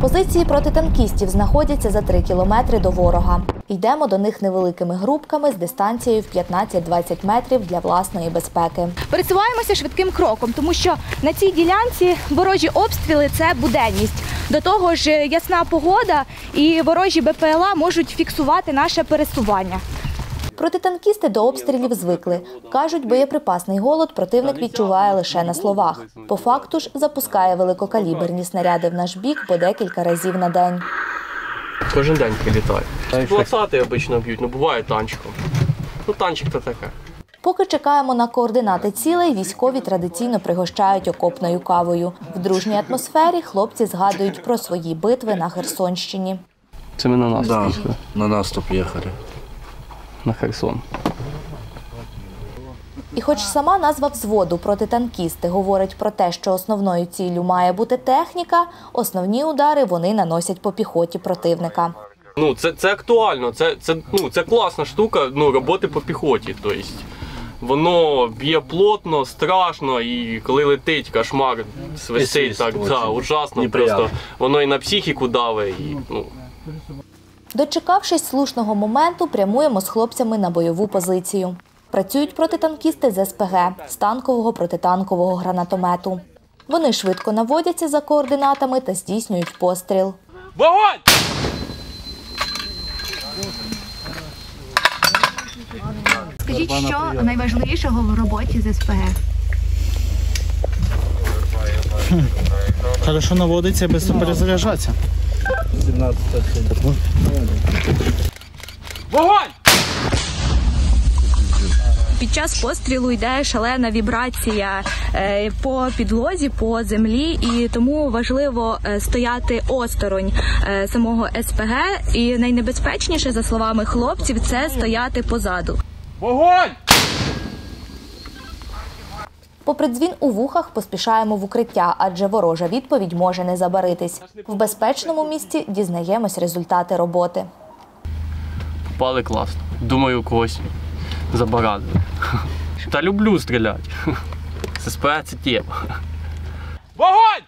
Позиції протитанкістів знаходяться за 3 кілометри до ворога. Йдемо до них невеликими групками з дистанцією в 15-20 метрів для власної безпеки. Пересуваємося швидким кроком, тому що на цій ділянці ворожі обстріли – це буденність. До того ж, ясна погода і ворожі БПЛА можуть фіксувати наше пересування. Протитанкісти до обстрілів звикли. Кажуть, боєприпасний голод противник відчуває лише на словах. По факту ж запускає великокаліберні снаряди в наш бік по декілька разів на день. Кожен день прилітає. 20-ті обично б'ють, буває танчиком. Танчик то таке. Поки чекаємо на координати цілей, військові традиційно пригощають окопною кавою. В дружній атмосфері хлопці згадують про свої битви на Херсонщині. Це ми на наступ їхали. На наступ їхали. На Херсон. І хоч сама назва взводу «протитанкісти» говорить про те, що основною ціллю має бути техніка, основні удари вони наносять по піхоті противника. Це актуально, це класна штука, роботи по піхоті. Тобто, воно б'є плотно, страшно, і коли летить, кошмар, свистить, так, ужасно, просто воно і на психіку давить. Дочекавшись слушного моменту, прямуємо з хлопцями на бойову позицію. Працюють протитанкісти з СПГ – з танкового протитанкового гранатомету. Вони швидко наводяться за координатами та здійснюють постріл. Вогонь! Скажіть, що найважливішого в роботі з СПГ? Хорошо наводиться, швидко перезаряджатися. Вогонь! Під час пострілу йде шалена вібрація по підлозі, по землі, і тому важливо стояти осторонь самого СПГ. І найнебезпечніше, за словами хлопців, це стояти позаду. Вогонь! Попри дзвін у вухах, поспішаємо в укриття, адже ворожа відповідь може не забаритись. В безпечному місці дізнаємось результати роботи. Попали класно. Думаю, когось забарадили. Та люблю стріляти. СПГ – це тема. Вогонь!